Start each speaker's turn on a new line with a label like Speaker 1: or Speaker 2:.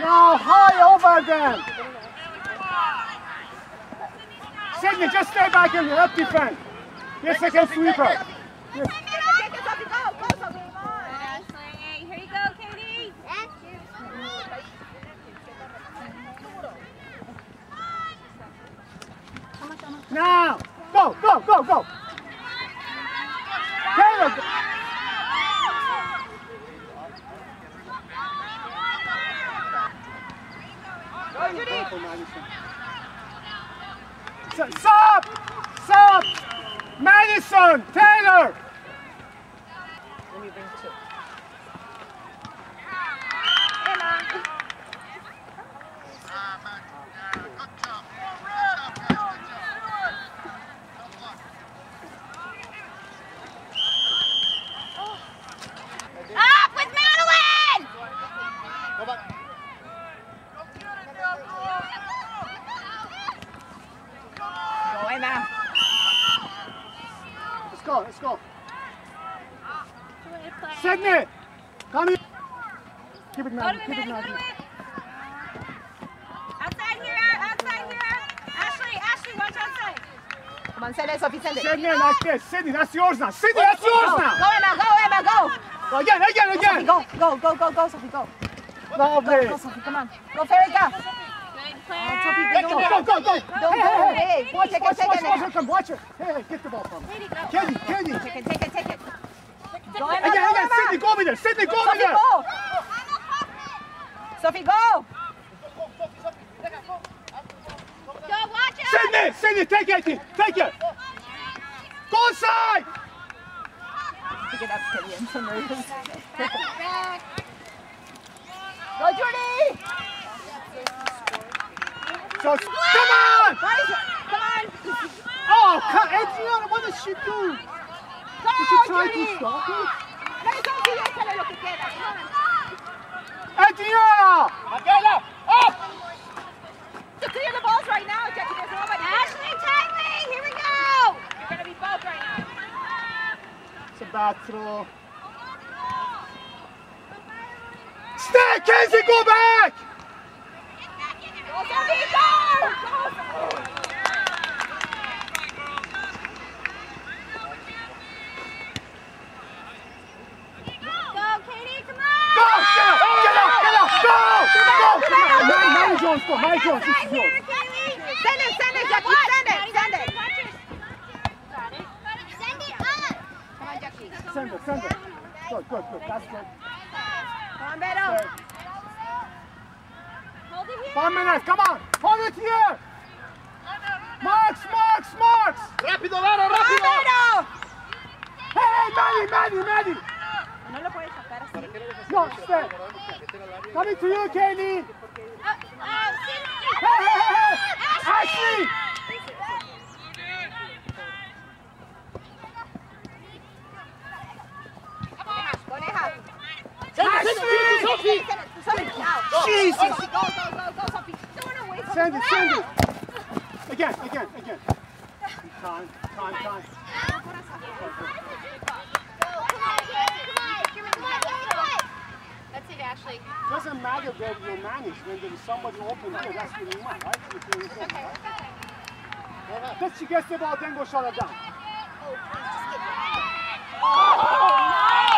Speaker 1: Now high over them. Sydney, just stay back in the left defense. Yes, second sweeper. Yes.
Speaker 2: Here you go, Katie.
Speaker 1: Now, go, go, go, go. Taylor. Stop! Stop! Madison! Taylor!
Speaker 3: Let me bring two.
Speaker 2: Up with Madeline!
Speaker 1: Go back.
Speaker 3: Go, Emma.
Speaker 1: Let's go, let's go. Sydney! Come here. Keep it, Maddie. Keep it, Maddie.
Speaker 2: Outside here, outside here. Ashley, watch outside.
Speaker 3: Come on, send it, Sophie, send it.
Speaker 1: Sydney, like this. Sydney, that's yours now. Sydney, that's yours now.
Speaker 3: Go, Emma, go, Emma, go.
Speaker 1: Go again, again, again.
Speaker 3: Go, Sophie, go.
Speaker 1: Lovely.
Speaker 3: Go, Sophie, come on. Go, Ferica.
Speaker 2: Good play.
Speaker 3: Sophie,
Speaker 1: Go, go, go.
Speaker 3: Don't go. Hey,
Speaker 1: Watch,
Speaker 3: take
Speaker 1: watch,
Speaker 3: it.
Speaker 1: watch, come, watch it. Hey, get the ball from me. Katie.
Speaker 3: Take it. Go, Emma,
Speaker 1: Again,
Speaker 3: go, Emma.
Speaker 1: Sydney, go over there. Sydney, go over
Speaker 3: Sophie,
Speaker 1: there.
Speaker 3: go. Sophie, go.
Speaker 2: Go, watch out.
Speaker 1: Sydney, take it. Go inside.
Speaker 3: Pick it up, Katie. I'm so nervous.
Speaker 2: Back.
Speaker 3: Go, Jordy.
Speaker 1: So, come on.
Speaker 3: Come on.
Speaker 1: Oh, Adriana, what does she do? Did she try to stop it? Adriana!
Speaker 4: Michaela, up!
Speaker 3: To clear the balls right now, Jackie. There's nobody.
Speaker 2: Ashley, tightly. Here we go.
Speaker 3: You're going to be both right now.
Speaker 1: It's a bad throw. Stay, Kenzie, go back!
Speaker 3: Go, Sophie, go!
Speaker 2: Go, Katie, come on.
Speaker 1: Go, get up, go! Mary Jones, go, Mary Jones, this is yours.
Speaker 3: Send it, Jackie, send it.
Speaker 2: Send it up.
Speaker 3: Come on, Jackie.
Speaker 1: Send it. Good, that's good.
Speaker 3: Come on, Beto.
Speaker 2: Hold it here.
Speaker 1: 5 minutes, come on, hold it here! Marks!
Speaker 4: Rápido, Lara,
Speaker 3: Come on,
Speaker 4: rápido.
Speaker 3: Beto.
Speaker 1: Hey, Maddie!
Speaker 3: No lo puedes sacar así.
Speaker 1: No, stay. Coming to you, Katie!
Speaker 2: Cindy.
Speaker 1: Hey! Ashley!
Speaker 3: Coneja.
Speaker 1: Ashley!
Speaker 4: Sophie.
Speaker 1: Jesus!
Speaker 3: Go, Sophie. Don't want to wait.
Speaker 1: Send it. Again. Time.
Speaker 2: That's it, Ashley.
Speaker 1: Doesn't matter where you manage, when there is somebody open here, that's what you want, right? Then she gets the ball, then go shut her down.
Speaker 2: Oh, nice!